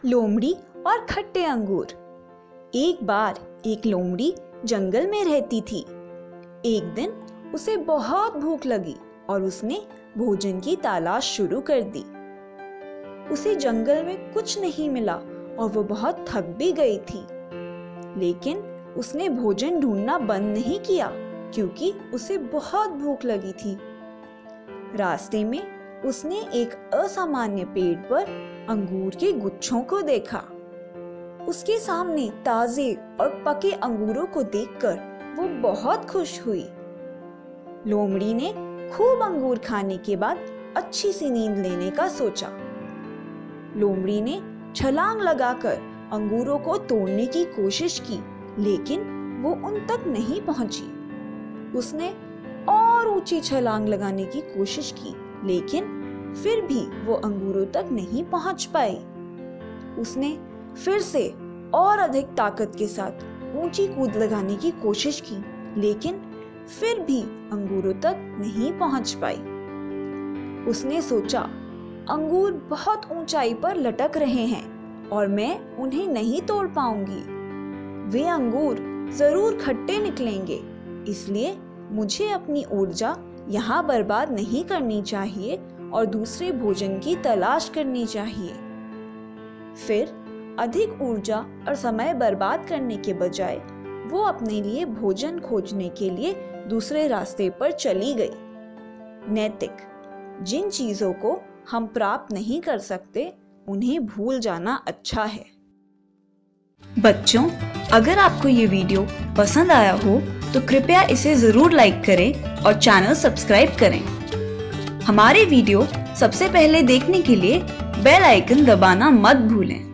लोमड़ी और खट्टे अंगूर। एक बार एक लोमड़ी जंगल में रहती थी। एक दिन उसे बहुत भूख लगी और उसने भोजन की तलाश शुरू कर दी। उसे जंगल में कुछ नहीं मिला और वो बहुत थक भी गई थी। लेकिन उसने भोजन ढूंढना बंद नहीं किया क्योंकि उसे बहुत भूख लगी थी। रास्ते में उसने एक असामान्य पेड़ पर अंगूर के गुच्छों को देखा। उसके सामने ताजे और पके अंगूरों को देखकर वो बहुत खुश हुई। लोमड़ी ने खूब अंगूर खाने के बाद अच्छी सी नींद लेने का सोचा। लोमड़ी ने छलांग लगाकर अंगूरों को तोड़ने की कोशिश की, लेकिन वो उन तक नहीं पहुंची। उसने और ऊंची छलांग लगाने की कोशिश की, लेकिन फिर भी वो अंगूरों तक नहीं पहुंच पाई। उसने फिर से और अधिक ताकत के साथ ऊंची कूद लगाने की कोशिश की, लेकिन फिर भी अंगूरों तक नहीं पहुंच पाई। उसने सोचा, अंगूर बहुत ऊंचाई पर लटक रहे हैं और मैं उन्हें नहीं तोड़ पाऊंगी। वे अंगूर जरूर खट्टे निकलेंगे, इसलिए मुझे अपनी ऊर्जा यहाँ बर्बाद नहीं करनी चाहिए और दूसरे भोजन की तलाश करनी चाहिए। फिर अधिक ऊर्जा और समय बर्बाद करने के बजाय वो अपने लिए भोजन खोजने के लिए दूसरे रास्ते पर चली गई। नैतिक: जिन चीजों को हम प्राप्त नहीं कर सकते उन्हें भूल जाना अच्छा है। बच्चों, अगर आपको ये वीडियो पसंद आया हो तो कृपया इसे जरूर लाइक करें और चैनल सब्सक्राइब करें। हमारे वीडियो सबसे पहले देखने के लिए बेल आइकन दबाना मत भूलें।